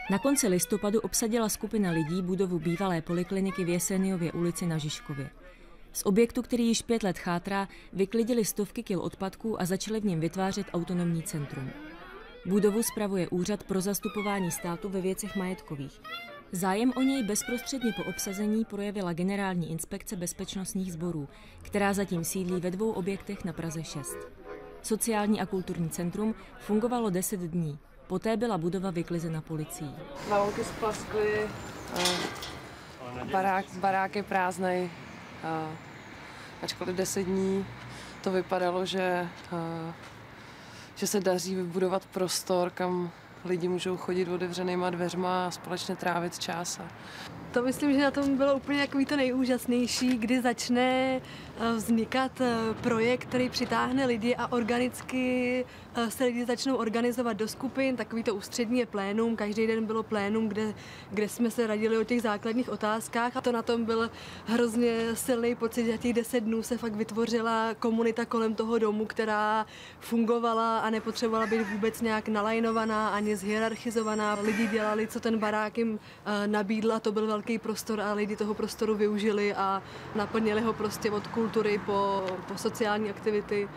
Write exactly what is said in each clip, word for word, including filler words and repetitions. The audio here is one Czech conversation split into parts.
Na konci listopadu obsadila skupina lidí budovu bývalé polikliniky v Jeseniově ulici na Žižkově. Z objektu, který již pět let chátrá, vyklidili stovky kil odpadků a začali v něm vytvářet autonomní centrum. Budovu spravuje Úřad pro zastupování státu ve věcech majetkových. Zájem o něj bezprostředně po obsazení projevila Generální inspekce bezpečnostních sborů, která zatím sídlí ve dvou objektech na Praze šest. Sociální a kulturní centrum fungovalo deset dní. Poté byla budova vyklizena policií. Lavouky splaskly, barák, barák je prázdnej. Ačkoliv deset dní to vypadalo, že, že se daří vybudovat prostor, kam lidi můžou chodit otevřenýma dveřma a společně trávit čas. To myslím, že na tom bylo úplně takový to nejúžasnější, kdy začne vznikat projekt, který přitáhne lidi a organicky se lidi začnou organizovat do skupin. Takový to ústřední je plénum, každý den bylo plénum, kde, kde jsme se radili o těch základních otázkách a to na tom byl hrozně silný pocit, že těch deset dnů se fakt vytvořila komunita kolem toho domu, která fungovala a nepotřebovala být vůbec nějak nalajnovaná ani zhierarchizovaná. Lidi dělali, co ten barák jim nabídl a to byl velký prostor a lidi toho prostoru využili a naplnili ho prostě od kultury po, po sociální aktivity.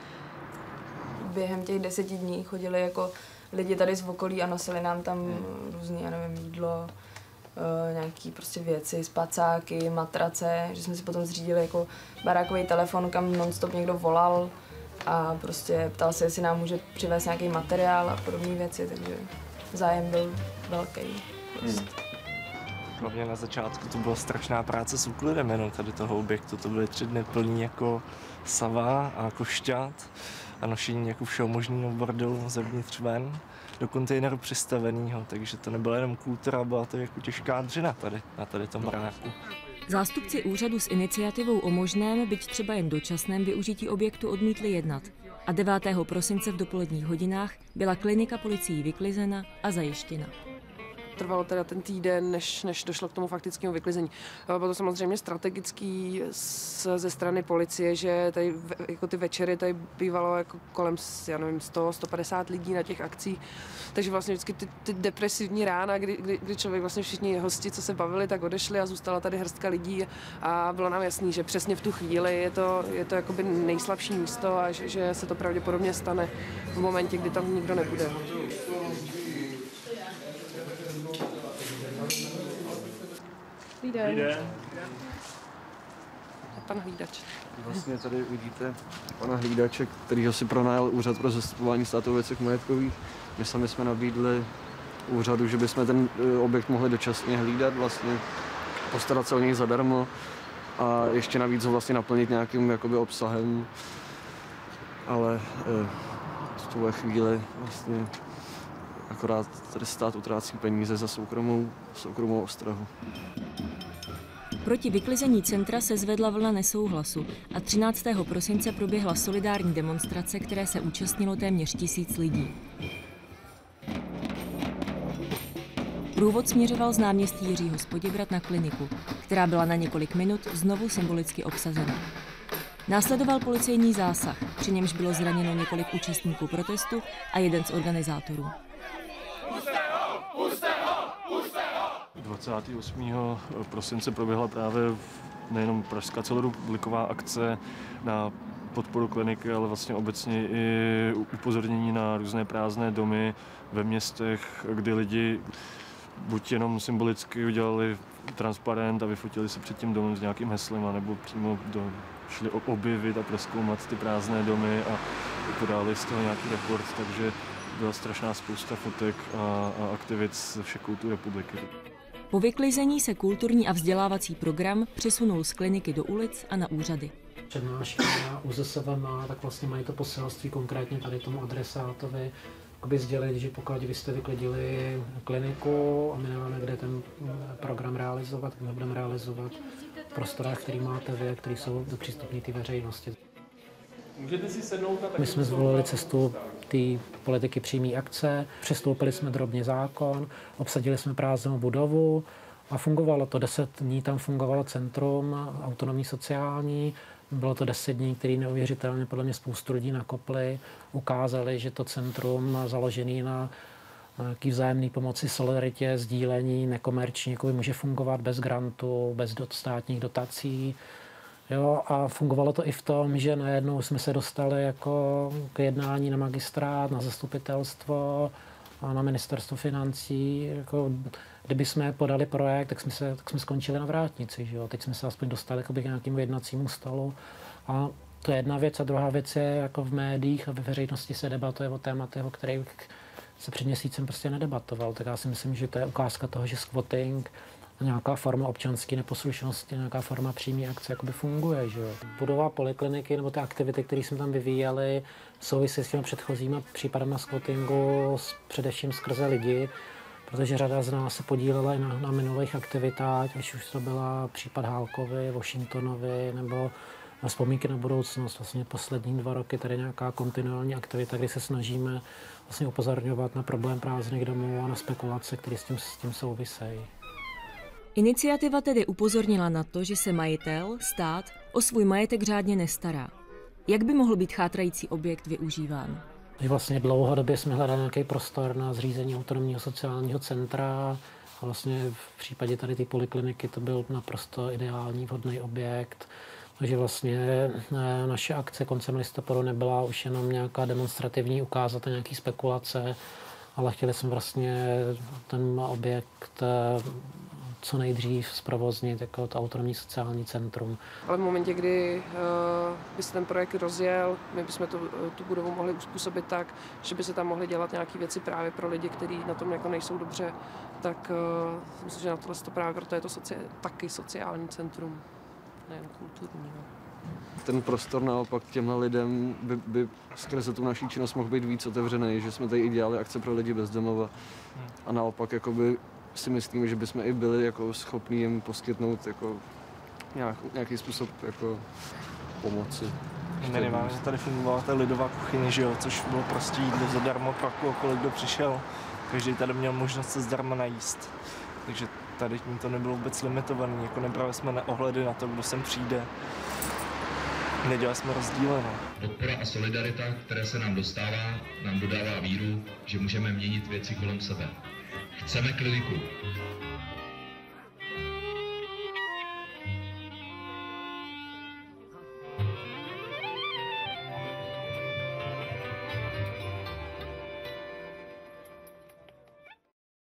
Během těch deseti dní chodili jako lidi tady z okolí a nosili nám tam různý, já nevím, jídlo, uh, nějaký prostě věci, spacáky, matrace, že jsme si potom zřídili jako barákový telefon, kam non-stop někdo volal a prostě ptal se, jestli nám může přivést nějaký materiál a podobné věci, takže zájem byl velký. Prostě. Hmm. Hlavně na začátku to byla strašná práce s úklidem jenom tady toho objektu. To byly tři dny plný jako sava a košťat a nošení jako všeho možného bordelu zevnitř ven do kontejneru přistavenýho. Takže to nebyla jenom kultura, byla to jako těžká dřina tady na tady tom baráku. Zástupci úřadu s iniciativou o možném, byť třeba jen dočasném využití objektu odmítli jednat. A devátého prosince v dopoledních hodinách byla klinika policií vyklizena a zajištěna. Trvalo teda ten týden, než, než došlo k tomu faktickému vyklizení. Bylo to samozřejmě strategický z, ze strany policie, že tady jako ty večery tady bývalo jako kolem, já nevím, sto, sto padesát lidí na těch akcích. Takže vlastně vždycky ty, ty depresivní rána, kdy, kdy, kdy člověk vlastně všichni hosti, co se bavili, tak odešli a zůstala tady hrstka lidí a bylo nám jasný, že přesně v tu chvíli je to, je to jakoby nejslabší místo a že, že se to pravděpodobně stane v momentě, kdy tam nikdo nebude. Dobrý den. Je pan Hlídač. Vlastně tady vidíte pana Hlídače, kterýho si pronajal Úřad pro zastupování státu ve věcech majetkových. My sami jsme nabídli úřadu, že bychom ten objekt mohli dočasně hlídat, vlastně postarat se o něj zadarmo a ještě navíc ho vlastně naplnit nějakým jakoby obsahem. Ale v tuhle chvíli vlastně akorát tady stát utrácí peníze za soukromou, soukromou ostrahu. Proti vyklizení centra se zvedla vlna nesouhlasu a třináctého prosince proběhla solidární demonstrace, které se účastnilo téměř tisíc lidí. Průvod směřoval z náměstí Jiřího z Poděbrad na kliniku, která byla na několik minut znovu symbolicky obsazena. Následoval policejní zásah, při němž bylo zraněno několik účastníků protestu a jeden z organizátorů. dvacátého osmého prosince proběhla právě nejenom pražská celorepubliková akce na podporu kliniky, ale vlastně obecně i upozornění na různé prázdné domy ve městech, kdy lidi buď jenom symbolicky udělali transparent a vyfotili se před tím domem s nějakým heslem, nebo přímo do, šli objevit a prozkoumat ty prázdné domy a podali z toho nějaký report, takže byla strašná spousta fotek a, a aktivit ze všech kultur republiky. Po vyklizení se kulturní a vzdělávací program přesunul z kliniky do ulic a na úřady. Přednášky na U Z S V M, tak vlastně mají to poselství konkrétně tady tomu adresátovi, aby sdělit, že pokud vy jste vyklidili kliniku a my nemáme kde ten program realizovat, my budeme realizovat v prostorách, který máte vy, které jsou přístupné té veřejnosti. Můžete si sednout a My jsme zvolili cestu té politiky přímé akce, přestoupili jsme drobně zákon, obsadili jsme prázdnou budovu a fungovalo to. Deset dní tam fungovalo centrum autonomní sociální, bylo to deset dní, který neuvěřitelně podle mě spoustu lidí nakopli, ukázali, že to centrum založené na nějaký vzájemný pomoci, solidaritě, sdílení, nekomerční, jako může fungovat bez grantu, bez státních dotací. Jo, a fungovalo to i v tom, že najednou jsme se dostali jako k jednání na magistrát, na zastupitelstvo a na ministerstvo financí. Jako, kdyby jsme podali projekt, tak jsme, se, tak jsme skončili na vrátnici. Že jo? Teď jsme se aspoň dostali k nějakému jednacímu stolu. A to je jedna věc. A druhá věc je, jako v médiích a ve veřejnosti se debatuje o tématech, o kterých se před měsícem prostě nedebatoval. Tak já si myslím, že to je ukázka toho, že squatting, nějaká forma občanské neposlušnosti, nějaká forma přímé akce jakoby funguje. Že jo? Budova polikliniky nebo ty aktivity, které jsme tam vyvíjeli, souvisí s těmi předchozími případama squattingu, především skrze lidi, protože řada z nás se podílela i na, na minulých aktivitách, ať už to byla případ Hálkovy, Washingtonovi nebo na vzpomínky na budoucnost. Vlastně poslední dva roky tady nějaká kontinuální aktivita, kdy se snažíme vlastně upozorňovat na problém prázdných domů a na spekulace, které s tím, s tím souvisejí. Iniciativa tedy upozornila na to, že se majitel, stát, o svůj majetek řádně nestará. Jak by mohl být chátrající objekt využíván? Vlastně dlouhodobě jsme hledali nějaký prostor na zřízení autonomního sociálního centra. A vlastně v případě tady té polikliniky to byl naprosto ideální, vhodný objekt. Takže vlastně naše akce koncem listopadu nebyla už jenom nějaká demonstrativní, ukázat nějaký spekulace, ale chtěli jsme vlastně ten objekt co nejdřív zprovoznit jako to autonomní sociální centrum. Ale v momentě, kdy uh, by se ten projekt rozjel, my bychom tu, tu budovu mohli uspůsobit tak, že by se tam mohly dělat nějaké věci právě pro lidi, kteří na tom jako nejsou dobře, tak uh, myslím, že na tohle to právě proto je to soci- taky sociální centrum, nejen kulturní. No. Ten prostor naopak těmhle lidem by, by skrze tu naší činnost mohl být víc otevřený, že jsme tady i dělali akce pro lidi bez domova a naopak jakoby si myslím, že bychom i byli jako schopní jim poskytnout jako nějak, nějaký způsob jako pomoci. Minimálně tady fungovala ta lidová kuchyně, že jo, což bylo prostě jídlo zadarmo pro kohokoliv, kdo přišel. Každý tady měl možnost se zdarma najíst. Takže tady tím to nebylo vůbec limitované, jako nebrali jsme neohledy na to, kdo sem přijde. Nedělali jsme rozdíly, no. Podpora a solidarita, které se nám dostává, nám dodává víru, že můžeme měnit věci kolem sebe. Chceme kliniku.